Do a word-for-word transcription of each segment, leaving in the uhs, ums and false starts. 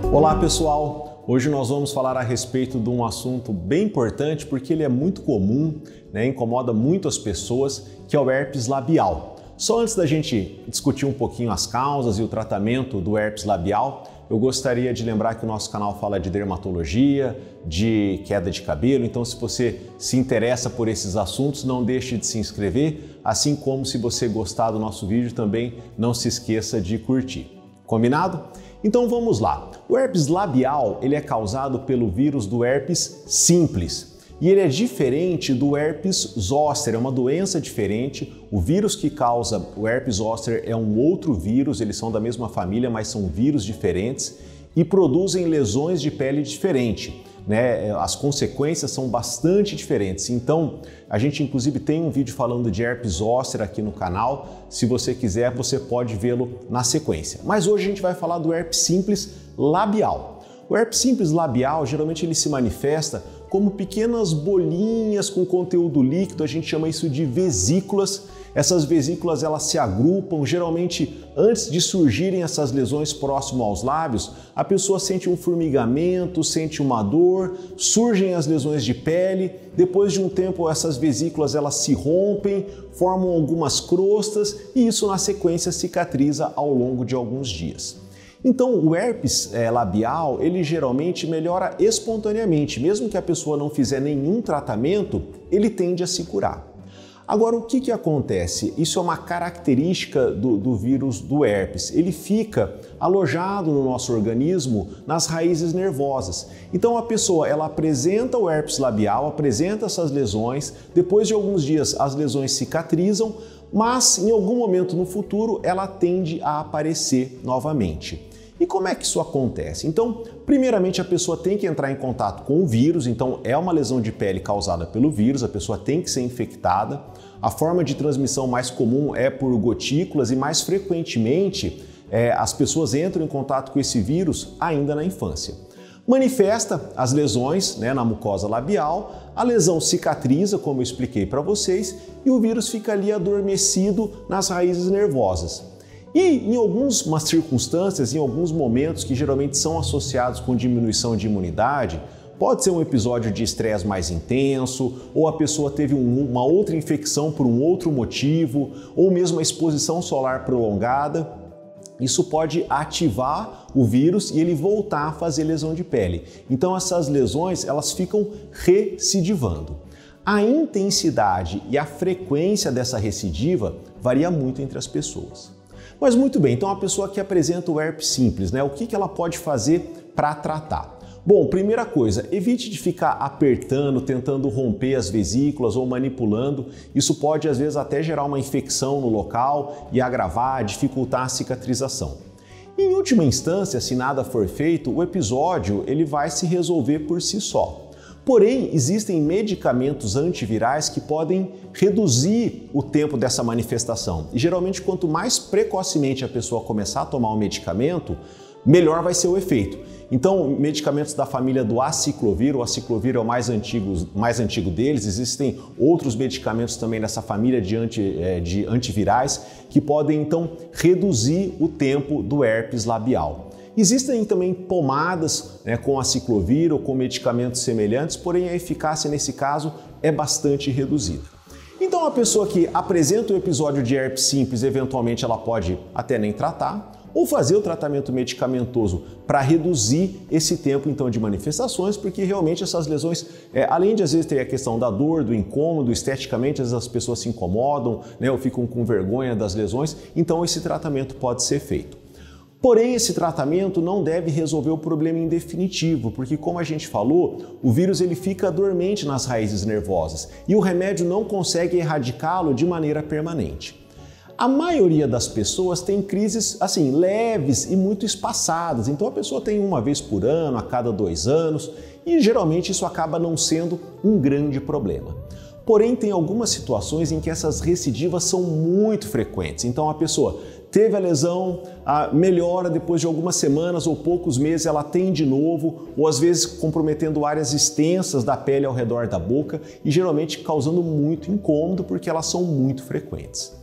Olá pessoal, hoje nós vamos falar a respeito de um assunto bem importante porque ele é muito comum, né, incomoda muito as pessoas, que é o herpes labial. Só antes da gente discutir um pouquinho as causas e o tratamento do herpes labial, eu gostaria de lembrar que o nosso canal fala de dermatologia, de queda de cabelo, então se você se interessa por esses assuntos, não deixe de se inscrever, assim como se você gostar do nosso vídeo também não se esqueça de curtir. Combinado? Então vamos lá. O herpes labial ele é causado pelo vírus do herpes simples e ele é diferente do herpes zoster, é uma doença diferente. O vírus que causa o herpes zoster é um outro vírus, eles são da mesma família, mas são vírus diferentes e produzem lesões de pele diferentes. Né? As consequências são bastante diferentes. Então, a gente inclusive tem um vídeo falando de herpes zoster aqui no canal. Se você quiser, você pode vê-lo na sequência. Mas hoje a gente vai falar do herpes simples labial. O herpes simples labial, geralmente ele se manifesta como pequenas bolinhas com conteúdo líquido, a gente chama isso de vesículas. Essas vesículas elas se agrupam, geralmente antes de surgirem essas lesões próximo aos lábios, a pessoa sente um formigamento, sente uma dor, surgem as lesões de pele, depois de um tempo essas vesículas elas se rompem, formam algumas crostas e isso na sequência cicatriza ao longo de alguns dias. Então, o herpes é, labial, ele geralmente melhora espontaneamente, mesmo que a pessoa não fizer nenhum tratamento, ele tende a se curar. Agora, o que que acontece? Isso é uma característica do, do vírus do herpes. Ele fica alojado no nosso organismo nas raízes nervosas. Então, a pessoa ela apresenta o herpes labial, apresenta essas lesões, depois de alguns dias as lesões cicatrizam, mas em algum momento no futuro ela tende a aparecer novamente. E como é que isso acontece? Então, primeiramente a pessoa tem que entrar em contato com o vírus, então é uma lesão de pele causada pelo vírus, a pessoa tem que ser infectada. A forma de transmissão mais comum é por gotículas e mais frequentemente é, as pessoas entram em contato com esse vírus ainda na infância. Manifesta as lesões né, na mucosa labial, a lesão cicatriza, como eu expliquei para vocês, e o vírus fica ali adormecido nas raízes nervosas. E em algumas circunstâncias, em alguns momentos que geralmente são associados com diminuição de imunidade, pode ser um episódio de estresse mais intenso, ou a pessoa teve um, uma outra infecção por um outro motivo, ou mesmo a exposição solar prolongada. Isso pode ativar o vírus e ele voltar a fazer lesão de pele. Então essas lesões elas ficam recidivando. A intensidade e a frequência dessa recidiva varia muito entre as pessoas. Mas muito bem, então a pessoa que apresenta o herpes simples, né, o que que ela pode fazer para tratar? Bom, primeira coisa, evite de ficar apertando, tentando romper as vesículas ou manipulando. Isso pode às vezes até gerar uma infecção no local e agravar, dificultar a cicatrização. Em última instância, se nada for feito, o episódio ele vai se resolver por si só. Porém, existem medicamentos antivirais que podem reduzir o tempo dessa manifestação. E geralmente, quanto mais precocemente a pessoa começar a tomar o medicamento, melhor vai ser o efeito. Então, medicamentos da família do aciclovir, o aciclovir é o mais antigo, mais antigo deles, existem outros medicamentos também dessa família de, anti, de antivirais que podem então reduzir o tempo do herpes labial. Existem também pomadas né, com aciclovir ou com medicamentos semelhantes, porém a eficácia nesse caso é bastante reduzida. Então a pessoa que apresenta o episódio de herpes simples, eventualmente ela pode até nem tratar, ou fazer o tratamento medicamentoso para reduzir esse tempo então de manifestações, porque realmente essas lesões, é, além de às vezes ter a questão da dor, do incômodo, esteticamente às vezes as pessoas se incomodam, né, ou ficam com vergonha das lesões, então esse tratamento pode ser feito. Porém, esse tratamento não deve resolver o problema em definitivo, porque como a gente falou, o vírus ele fica dormente nas raízes nervosas e o remédio não consegue erradicá-lo de maneira permanente. A maioria das pessoas tem crises assim leves e muito espaçadas, então a pessoa tem uma vez por ano, a cada dois anos, e geralmente isso acaba não sendo um grande problema. Porém, tem algumas situações em que essas recidivas são muito frequentes, então a pessoa teve a lesão, a melhora depois de algumas semanas ou poucos meses, ela tem de novo, ou às vezes comprometendo áreas extensas da pele ao redor da boca e geralmente causando muito incômodo porque elas são muito frequentes.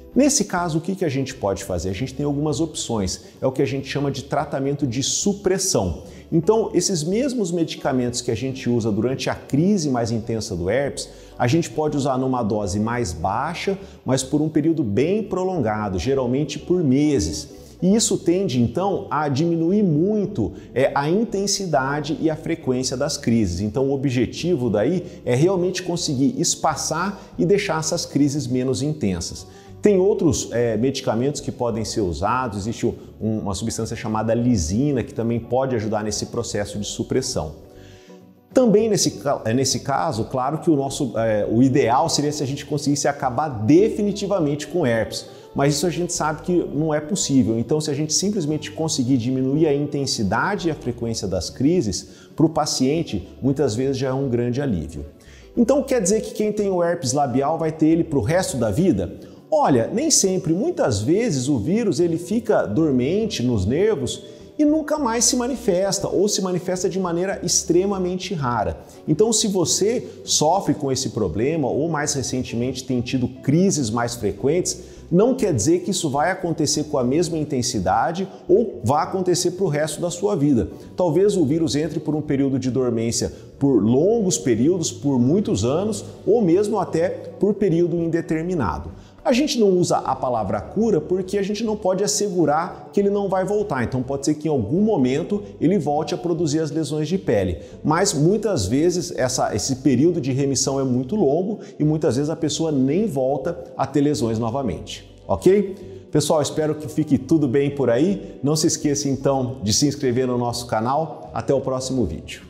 Nesse caso, o que que a gente pode fazer? A gente tem algumas opções, é o que a gente chama de tratamento de supressão. Então, esses mesmos medicamentos que a gente usa durante a crise mais intensa do herpes, a gente pode usar numa dose mais baixa, mas por um período bem prolongado, geralmente por meses. E isso tende, então, a diminuir muito é, a intensidade e a frequência das crises. Então, o objetivo daí é realmente conseguir espaçar e deixar essas crises menos intensas. Tem outros é, medicamentos que podem ser usados, existe um, uma substância chamada lisina que também pode ajudar nesse processo de supressão. Também nesse, nesse caso, claro que o, nosso, é, o ideal seria se a gente conseguisse acabar definitivamente com herpes, mas isso a gente sabe que não é possível. Então, se a gente simplesmente conseguir diminuir a intensidade e a frequência das crises, para o paciente, muitas vezes já é um grande alívio. Então, quer dizer que quem tem o herpes labial vai ter ele para o resto da vida? Olha, nem sempre, muitas vezes o vírus ele fica dormente nos nervos e nunca mais se manifesta ou se manifesta de maneira extremamente rara. Então, se você sofre com esse problema ou mais recentemente tem tido crises mais frequentes, não quer dizer que isso vai acontecer com a mesma intensidade ou vai acontecer para o resto da sua vida. Talvez o vírus entre por um período de dormência por longos períodos, por muitos anos ou mesmo até por período indeterminado. A gente não usa a palavra cura porque a gente não pode assegurar que ele não vai voltar, então pode ser que em algum momento ele volte a produzir as lesões de pele, mas muitas vezes essa, esse período de remissão é muito longo e muitas vezes a pessoa nem volta a ter lesões novamente, ok? Pessoal, espero que fique tudo bem por aí, não se esqueça então de se inscrever no nosso canal, até o próximo vídeo.